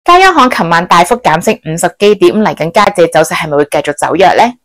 加央行琴晚大幅減息50基點，嚟緊加借走勢係咪會繼續走弱呢？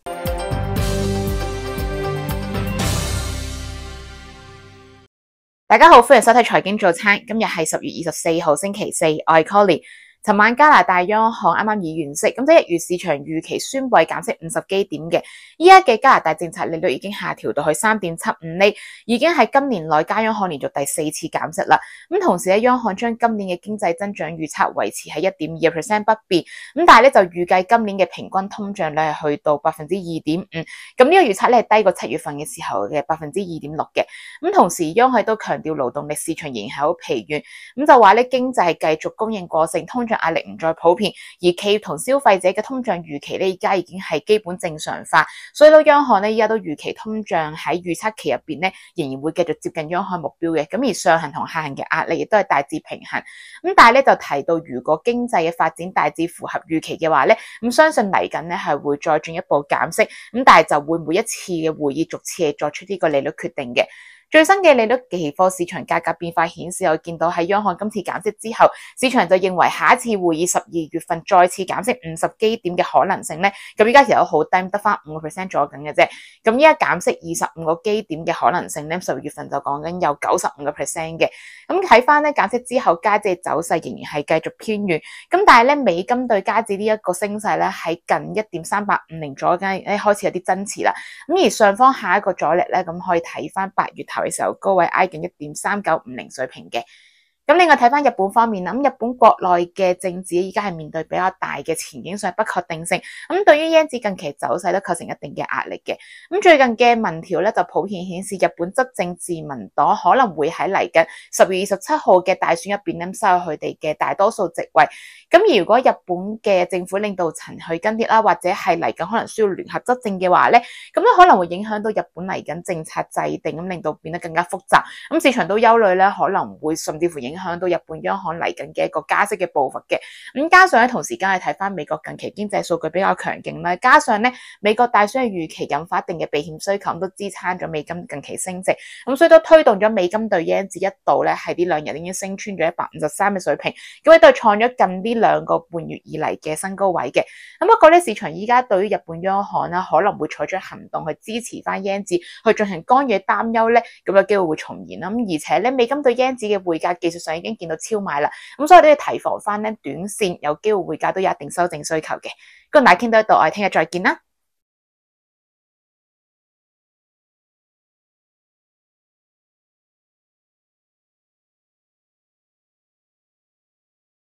大家好，歡迎收睇財經早餐。今日係10月24號星期四，我係 Colly。尋晚加拿大央行啱啱議完息，咁即係一如市場預期宣布減息50基點嘅。依家嘅加拿大政策利率已經下調到去 3.75 厘，已經係今年內加央行連續第4次減息啦。咁同時咧，央行將今年嘅經濟增長預測維持喺 1.2% 不變。咁但係咧就預計今年嘅平均通脹率係去到 2.5%。咁呢個預測咧係低過7月份嘅時候嘅 2.6% 嘅。咁同時央行都強調勞動力市場仍然係好疲軟，咁就話咧經濟係繼續供應過剩，通脹壓力唔再普遍，而企業同消費者嘅通脹預期咧，而家已經係基本正常化，所以央行咧依家都預期通脹喺預測期入邊咧，仍然會繼續接近央行目標嘅。咁而上行同下行嘅壓力亦都係大致平衡。咁但係咧就提到，如果經濟嘅發展大致符合預期嘅話咧，咁相信嚟緊咧係會再進一步減息。咁但係就會每一次嘅會議逐次係作出呢個利率決定嘅。最新嘅利率期貨市場價格變化顯示，我見到喺央行今次減息之後，市場就認為下一次會議12月份再次減息50基點嘅可能性咧，咁依家其實好低，得翻5% 左右嘅啫。咁依家減息25個基點嘅可能性咧，12月份就講緊有95% 嘅。咁睇翻咧減息之後加紙走勢仍然係繼續偏軟，咁但係咧美金對加紙呢一個升勢咧喺近 1.3850 左右開始有啲增持啦。咁而上方下一個阻力咧，咁可以睇翻8月頭嘅時候高位挨近 1.3950 水平嘅。咁另外睇翻日本方面啦，咁日本國內嘅政治依家係面對比較大嘅前景上不確定性，咁對於yen紙近期走勢都構成一定嘅壓力嘅。咁最近嘅民調咧就普遍顯示，日本執政自民黨可能會喺嚟緊10月27號嘅大選入邊咧收佢哋嘅大多數席位。咁而如果日本嘅政府領導層去跟跌啦，或者係嚟緊可能需要聯合執政嘅話咧，咁都可能會影響到日本嚟緊政策制定，咁令到變得更加複雜。咁市場都憂慮咧，可能會甚至乎影響到日本央行嚟緊嘅一個加息嘅步伐嘅。咁加上咧同時間去睇翻美國近期經濟數據比較強勁啦，加上咧美國大選嘅預期引發一定嘅避險需求，都支撐咗美金近期升值，咁所以都推動咗美金對yen紙一度咧係呢兩日已經升穿咗153嘅水平，咁亦都係創咗近呢2個半月以嚟嘅新高位嘅。咁不過咧市場依家對於日本央行啦可能會採取行動去支持翻yen紙去進行干預嘅擔憂咧，咁有機會會重現啦。咁而且咧美金對yen紙嘅匯價技術上已經見到超賣啦，咁所以都要提防翻咧短線有機會匯價都有一定修正需求嘅。今日大家傾到呢度，我哋聽日再見啦。